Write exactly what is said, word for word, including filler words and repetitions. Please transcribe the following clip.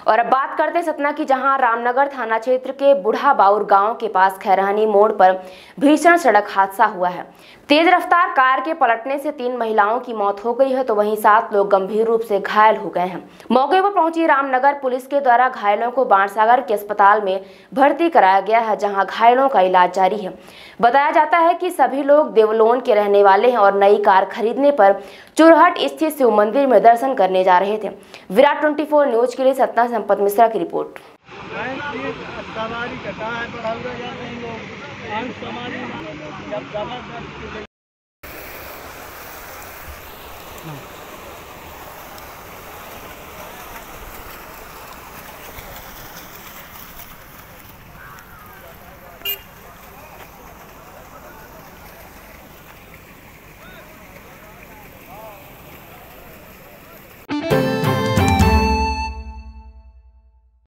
और अब बात करते हैं सतना की, जहां रामनगर थाना क्षेत्र के बूढ़ा बाउर गांव के पास खैरानी मोड़ पर भीषण सड़क हादसा हुआ है। तेज रफ्तार कार के पलटने से तीन महिलाओं की मौत हो गई है तो वहीं सात लोग गंभीर रूप से घायल हो गए हैं। मौके पर पहुंची रामनगर पुलिस के द्वारा घायलों को बाणसागर के अस्पताल में भर्ती कराया गया है, जहां घायलों का इलाज जारी है। बताया जाता है कि सभी लोग देवलोन के रहने वाले हैं और नई कार खरीदने पर चुरहट स्थित शिव मंदिर में दर्शन करने जा रहे थे। विराट चौबीस न्यूज के लिए सतना से संपत मिश्रा की रिपोर्ट। हाँ।